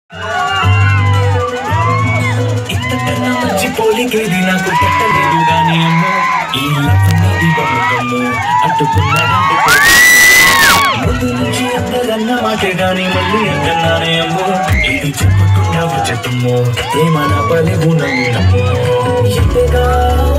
ఇంతకన్నా మంచి పోలికేది నాకు పెట్టలేదు గాని అమ్మో ఈ లవ్వుది బతుకమ్ము అట్టుకున్నానంటే ముందు నుంచి అందరన్న మాటే గాని మళ్ళీ ఎక్కన్నానే అమ్మో ఇది చెప్పుకున్నావు చెట్టుమ్మో ప్రేమ నా పలి గుణము ఎంతగా